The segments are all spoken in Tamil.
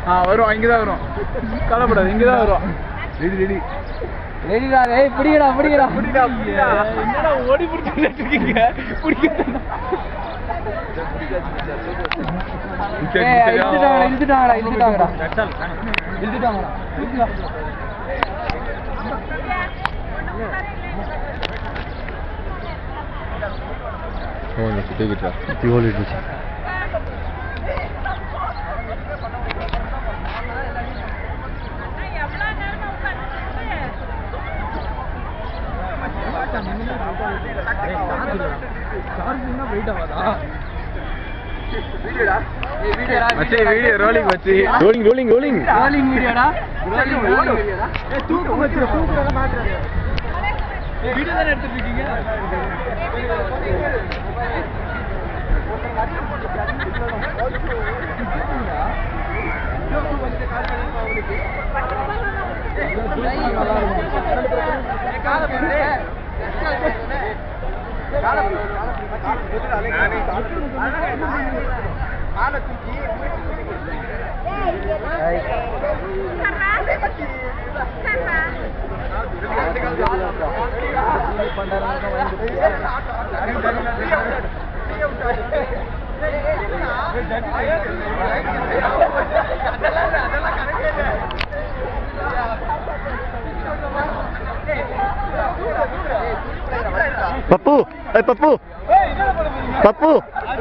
வரும் இங்கதான் வரும் கவலைப்படாது இங்கதான் வரும் ரெடி ரெடி ரெடிடா ஏய் பிடிங்கடா பிடிங்கடா பிடிடா பிடிடா என்னடா ஓடி புடிச்சிட்டு இருக்கீங்க பிடிங்க ஏய் இழுத்துட்டாங்கடா இழுத்துட்டாங்கடா ஓ சுத்திக்கிட்டா ஓடிடுச்சு வீடியோ ரோலிங் வச்சு ரோலிங் ரோலிங் ரோலிங் ரோலிங் வீடியோடா ரோலிங் வீடியோடா ஏய் தூக்கு வச்சு தூக்குறத மாட்றாதே ஏய் வீடியோ தான எடுத்துட்டு இருக்கீங்க पप्पू ए पप्पू पप्पू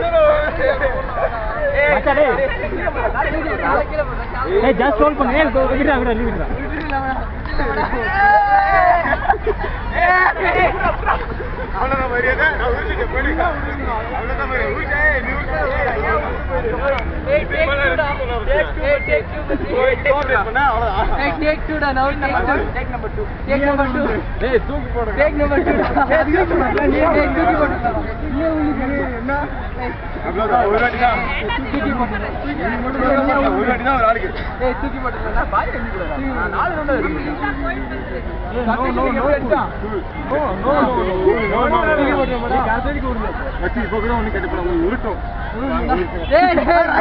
जस्ट होल्ड பண்ணு ஏய் விடுடா விடுடா விடுடா அவ்வளவுதான் மரியாதை நான் ஊர்ச்சிட்டு போயிடுங்க அவ்வளவுதான் மரியாதை ஊர்ச்சே நீ ஊர்ச்சே ஏய் டேக் 2 பண்ணா அவ்வளவுதான் ஏய் டேக் 2 டா நவ டேக் நம்பர் 2 டேக் நம்பர் 2 ஏய் தூக்கு போடு டேக் நம்பர் 2 ஏய் தூக்கி போடு என்ன அவ்வளவுதான் ஒரு வாட்டி தான் தூக்கி போடு ஒரு வாட்டி தான் ஒரு ஆளுக்கு ஏய் தூக்கி போடுடா பாய் எண்ணிக்குடா நான் 4 ரவுண்ட் இருக்கு நோ நோ காசேடி கூடுங்க வச்சி போகணும் ஒண்ணு கேட்டு போறோம் உருட்டும் ஏய்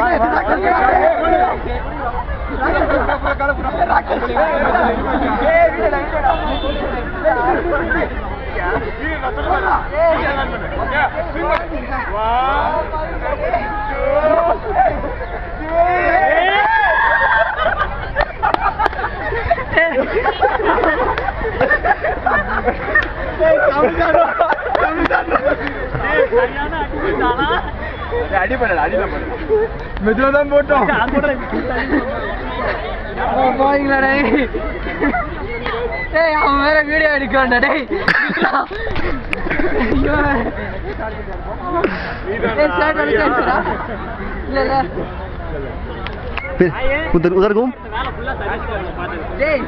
மெதுவாதான் போட்டோம் போறீங்களா டேய் அவன் வேற வீடியோ எடுக்கண்டா டேய் இல்ல இல்ல उधर उधर घूम டேய்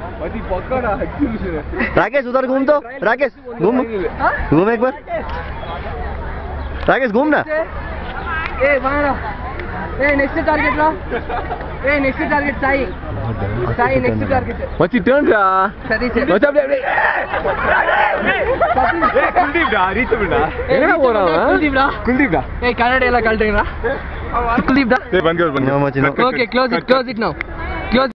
राकेश उधर घूम तो राकेश घूम घूम एक बार राकेश घूम ना ஏய் வாடா ஏய் நெக்ஸ்ட் டார்கெட் ரா ஏய் நெக்ஸ்ட் டார்கெட் சாய் சாய் நெக்ஸ்ட் டார்கெட் வச்சி டர்ன்டா சரி சரி வச்சி அப்படியே ஏய் குல்தீப்டா ரீச் பண்ணா எங்கடா போறான் குல்தீப்டா குல்தீப்டா ஏய் கன்னடையில கழட்டுங்கடா குல்தீப்டா No, ஓகே க்ளோஸ் இட் நவ